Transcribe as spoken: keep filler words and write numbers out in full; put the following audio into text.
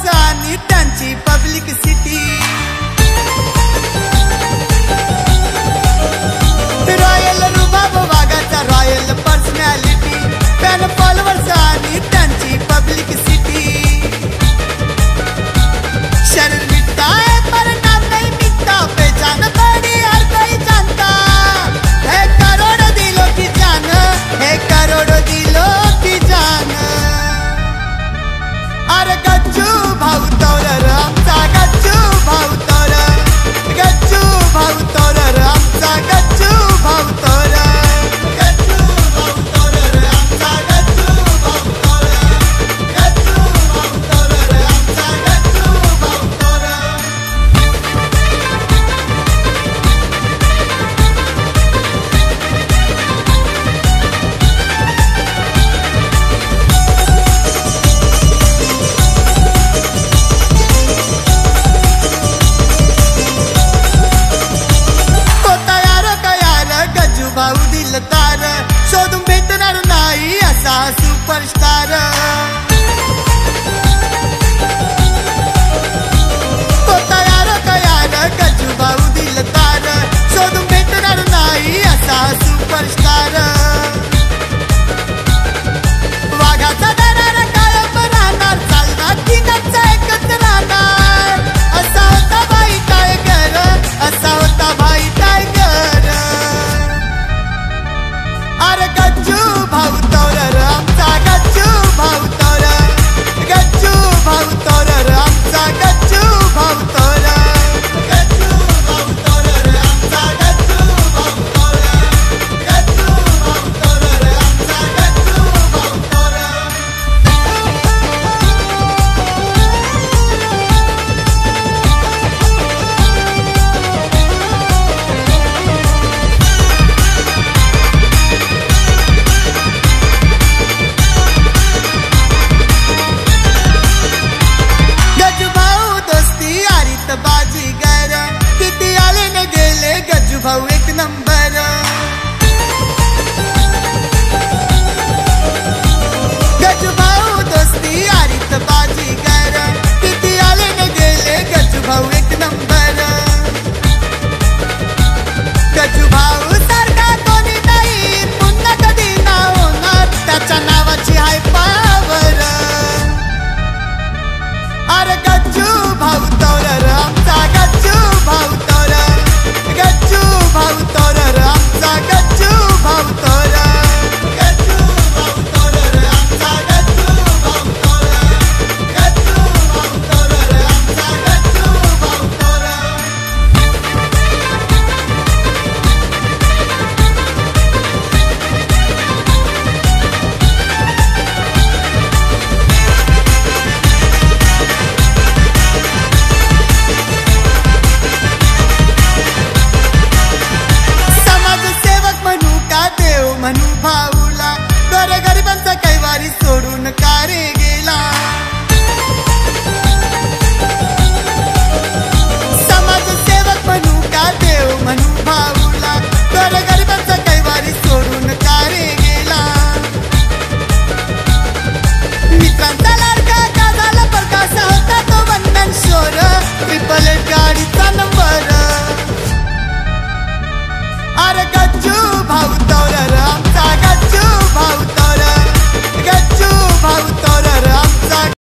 Followers आणि त्यांची public city, royal रुबाब वाघाचा रॉयल पर्सनॅलिटी, फॅन फॉलोअर्स आणि त्यांची पब्लिक सिटी, शरीर मिटता है पर नाम नहीं मिटता, पहचान बड़ी हर कोई जानता है, करोड़ों दिलों की जान है, करोड़ों दिलों की जान। अरे गच्चू भाऊ तोर आमचा गच्चू भाऊ तोर, गच्चू भाऊ तोर आमचा गच्चू भाऊ तोर, गच्चू भाऊ तोर आमचा गच्चू भाऊ तोर, गच्चू भाऊ तोर आमचा गच्चू भाऊ तोर। भाऊ दिल तार शोधून भेटणार नाही असा सुपरस्टार, तो तयार तयार गजू भाऊ दिल तार शोधून भेटणार नाही असा सुपरस्टार, वाघाचा दरार कायम राहणार, चालणार तीनचा एकच राहणार, असा होता भाई टायगर, असा होता भाई टायगर। अरे गच्चू भाऊ तोर आमचा गच्चू भाऊ तोर, गच्चू भाऊ तोर आमचा गच्चू भाऊ तोर, गच्चू भाऊ तोर आमचा गच्चू भाऊ तोर, गच्चू भाऊ तोर आमचा गच्चू भाऊ तोर। बाजीगर किती आले न गेले गज्जू भाऊ एक नंबर, गज्जू भाऊ दोस्ती आरीत बाजीगर किती आले न गेले गज्जू भाऊ एक नंबर, गज्जू भाऊ सारखा कोणी नाही पुन्हा कधी ना होणार, त्याच्या नावाची हाय पावर। अरे गच्चू भाऊ तोर आमचा गच्चू भाऊ तोर, गच्चू भाऊ तोर आमचा गच्चू भाऊ तोर, गच्चू भाऊ तोर आमचा गच्चू भाऊ तोर, गच्चू भाऊ तोर आमचा गच्चू भाऊ तोर। म्हणू भाऊ